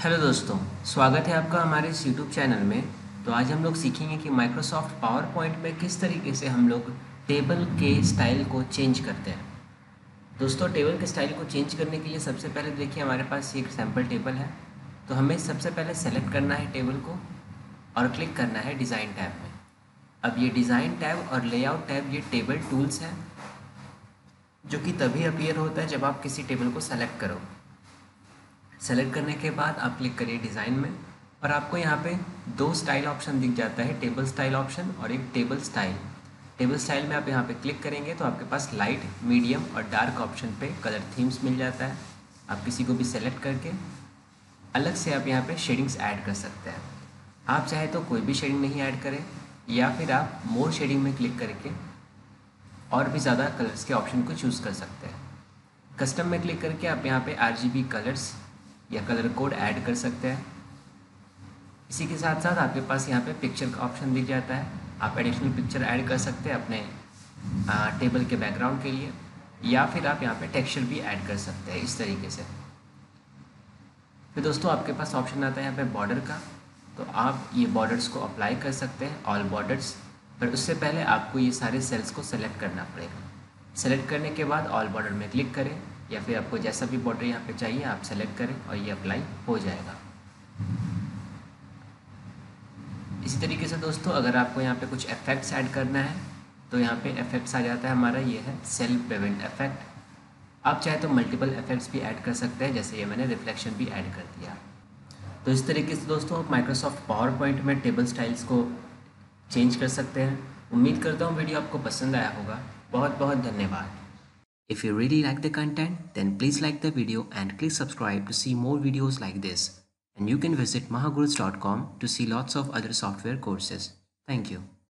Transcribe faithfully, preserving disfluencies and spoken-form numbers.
Hello दोस्तों, स्वागत है आपका हमारे इस यूट्यूब चैनल में। तो आज हम लोग सीखेंगे कि माइक्रोसॉफ्ट पावर पॉइंट में किस तरीके से हम लोग टेबल के स्टाइल को चेंज करते हैं। दोस्तों, टेबल के स्टाइल को चेंज करने के लिए सबसे पहले देखिए हमारे पास एक सैम्पल टेबल है। तो हमें सबसे पहले सेलेक्ट करना है टेबल को और क्लिक करना है डिज़ाइन टैब में। अब ये डिज़ाइन टैब और लेआउट टैब ये टेबल टूल्स हैं जो कि तभी अपीयर होता है जब आप किसी टेबल को सेलेक्ट करो। सेलेक्ट करने के बाद आप क्लिक करिए डिज़ाइन में और आपको यहाँ पे दो स्टाइल ऑप्शन दिख जाता है, टेबल स्टाइल ऑप्शन और एक टेबल स्टाइल। टेबल स्टाइल में आप यहाँ पे क्लिक करेंगे तो आपके पास लाइट, मीडियम और डार्क ऑप्शन पे कलर थीम्स मिल जाता है। आप किसी को भी सेलेक्ट करके अलग से आप यहाँ पे शेडिंग्स ऐड कर सकते हैं। आप चाहे तो कोई भी शेडिंग नहीं ऐड करें या फिर आप मोर शेडिंग में क्लिक करके और भी ज़्यादा कलर्स के ऑप्शन को चूज़ कर सकते हैं। कस्टम में क्लिक करके आप यहाँ पे आर जी बी कलर्स या कलर कोड ऐड कर सकते हैं। इसी के साथ साथ आपके पास यहाँ पे पिक्चर का ऑप्शन दिख जाता है। आप एडिशनल पिक्चर ऐड कर सकते हैं अपने आ, टेबल के बैकग्राउंड के लिए, या फिर आप यहाँ पे टेक्सचर भी ऐड कर सकते हैं इस तरीके से। फिर दोस्तों आपके पास ऑप्शन आता है यहाँ पे बॉर्डर का, तो आप ये बॉर्डर्स को अप्लाई कर सकते हैं, ऑल बॉर्डर्स। पर उससे पहले आपको ये सारे सेल्स को सेलेक्ट करना पड़ेगा। सेलेक्ट करने के बाद ऑल बॉर्डर में क्लिक करें या फिर आपको जैसा भी बॉर्डर यहाँ पे चाहिए आप सेलेक्ट करें और ये अप्लाई हो जाएगा। इसी तरीके से दोस्तों अगर आपको यहाँ पे कुछ इफेक्ट्स ऐड करना है तो यहाँ पे इफेक्ट्स आ जाता है हमारा, ये है सेल्फ पेवेंट इफेक्ट। आप चाहे तो मल्टीपल इफेक्ट्स भी ऐड कर सकते हैं, जैसे ये मैंने रिफ्लेक्शन भी ऐड कर दिया। तो इस तरीके से दोस्तों आप माइक्रोसॉफ्ट पावर पॉइंट में टेबल स्टाइल्स को चेंज कर सकते हैं। उम्मीद करता हूँ वीडियो आपको पसंद आया होगा। बहुत बहुत धन्यवाद। If you really like the content, then please like the video and click subscribe to see more videos like this. And you can visit mahagurus dot com to see lots of other software courses. Thank you.